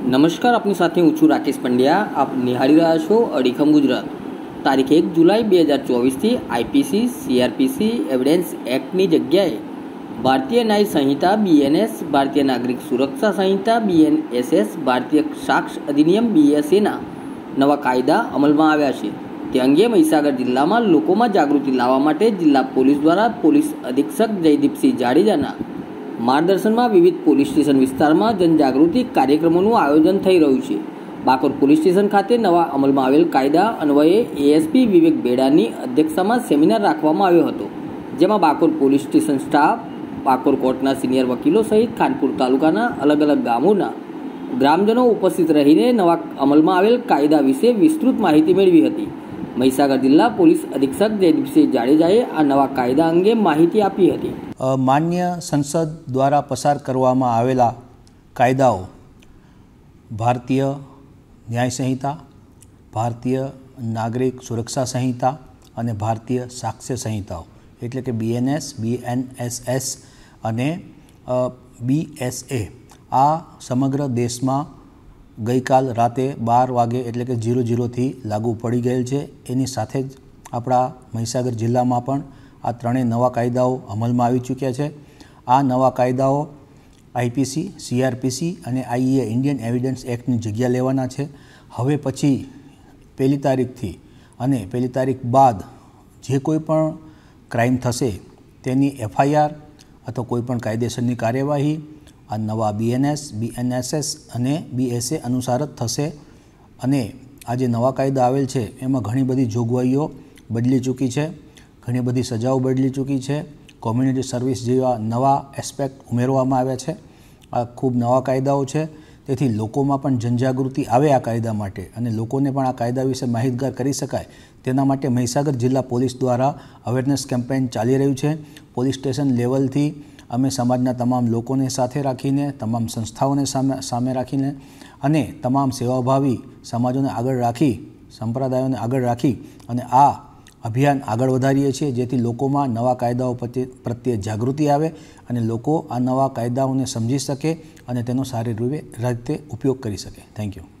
નમસ્કાર, આપની સાથે હું છું રાકેશ પંડ્યા. આપ નિહાળી રહ્યા છો અડીખમ ગુજરાત. તારીખ 1 જુલાઈ 2024થી આઈપીસી સીઆરપીસી એવિડન્સ એક્ટની જગ્યાએ ભારતીય ન્યાય સંહિતા બીએનએસ, ભારતીય નાગરિક સુરક્ષા સંહિતા બીએનએસએસ, ભારતીય સાક્ષ અધિનિયમ બીએસએના નવા કાયદા અમલમાં આવ્યા છે. તે અંગે મહીસાગર જિલ્લામાં લોકોમાં જાગૃતિ લાવવા માટે જિલ્લા પોલીસ દ્વારા પોલીસ અધિક્ષક જયદીપસિંહ જાડેજાના માર્ગદર્શનમાં વિવિધ પોલીસ સ્ટેશન વિસ્તારમાં જનજાગૃતિ કાર્યક્રમોનું આયોજન થઈ રહ્યું છે. બાકોર પોલીસ સ્ટેશન ખાતે નવા અમલમાં આવેલ કાયદા અન્વયે એએસપી વિવેક બેડાની અધ્યક્ષતામાં સેમિનાર રાખવામાં આવ્યો હતો, જેમાં Bakor police station staff, Bakor કોર્ટના સિનિયર વકીલો સહિત ખાનપુર તાલુકાના અલગ અલગ ગામોના ગ્રામજનો ઉપસ્થિત રહીને નવા અમલમાં આવેલ કાયદા વિશે વિસ્તૃત માહિતી મેળવી હતી. મહીસાગર જિલ્લા પોલીસ અધિક્ષક જયદીપસિંહ જાડેજાએ આ નવા કાયદા અંગે માહિતી આપી હતી. માન્ય સંસદ દ્વારા પસાર કરવામાં આવેલા કાયદાઓ ભારતીય ન્યાય સંહિતા, ભારતીય નાગરિક સુરક્ષા સંહિતા અને ભારતીય સાક્ષ્ય સંહિતાઓ એટલે કે બીએનએસ, બીએનએસએસ અને બીએસએ આ સમગ્ર દેશમાં ગઈકાલ રાતે 12 વાગે એટલે કે 00થી લાગુ પડી ગયેલ છે. એની સાથે જ આપણા મહીસાગર જિલ્લામાં પણ આ ત્રણેય નવા કાયદાઓ અમલમાં આવી ચૂક્યા છે. આ નવા કાયદાઓ આઈપીસી, સીઆરપીસી અને આઈએ ઇન્ડિયન એવિડન્સ એક્ટની જગ્યા લેવાના છે. હવે પછી 1લી તારીખથી અને 1લી તારીખ બાદ જે કોઈ પણ ક્રાઇમ થશે તેની એફઆઈઆર અથવા કોઈ પણ કાયદેસરની કાર્યવાહી આ નવા બીએનએસ, બીએનએસએસ અને બીએસએ અનુસાર જ થશે. અને આ જે નવા કાયદા આવેલ છે એમાં ઘણી બધી જોગવાઈઓ બદલી ચૂકી છે, ઘણી બધી સજાઓ બદલી ચૂકી છે. કોમ્યુનિટી સર્વિસ જેવા નવા એસ્પેક્ટ ઉમેરવામાં આવ્યા છે. આ ખૂબ નવા કાયદાઓ છે. તેથી લોકોમાં પણ જનજાગૃતિ આવે આ કાયદા માટે અને લોકોને પણ આ કાયદા વિશે માહિતગાર કરી શકાય તેના માટે મહીસાગર જિલ્લા પોલીસ દ્વારા અવેરનેસ કેમ્પેઇન ચાલી રહ્યું છે. પોલીસ સ્ટેશન લેવલથી અમે સમાજના તમામ લોકોને સાથે રાખીને, તમામ સંસ્થાઓને સામે રાખીને અને તમામ સેવાભાવી સમાજોને આગળ રાખી, સંપ્રદાયોને આગળ રાખી અને આ અભિયાન આગળ વધારીએ છીએ, જેથી લોકોમાં નવા કાયદાઓ પ્રત્યે જાગૃતિ આવે અને લોકો આ નવા કાયદાઓને સમજી શકે અને તેનો સારી રીતે ઉપયોગ કરી શકે. Thank you.